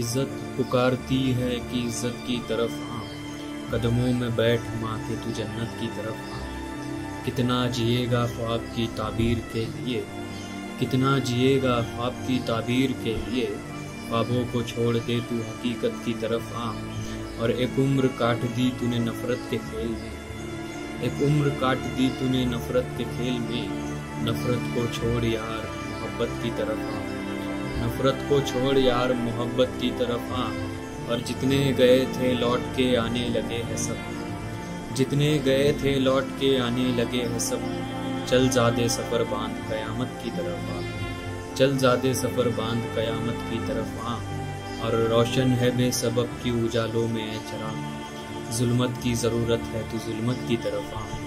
इज्जत पुकारती है कि इज्जत की तरफ आ, कदमों में बैठ माँ के तू जन्नत की तरफ आ। कितना जिएगा ख्वाब की ताबीर के लिए, कितना जिएगा ख्वाब की ताबीर के लिए, ख्वाबों को छोड़ दे तू हकीकत की तरफ आ। और एक उम्र काट दी तूने नफरत के खेल में, एक उम्र काट दी तूने नफरत के खेल में, नफरत को छोड़ यार मोहब्बत की तरफ आ, नफरत को छोड़ यार मोहब्बत की तरफ आ। और जितने गए थे लौट के आने लगे हैं सब, जितने गए थे लौट के आने लगे हैं सब। चल ज़ादे सफ़र बांध क़यामत की तरफ आ, चल ज़ादे सफ़र बांध क़यामत की तरफ आ। और रोशन है बेसबब की उजालों में है चराग, जुल्मत की ज़रूरत है तो जुल्मत की तरफ आ।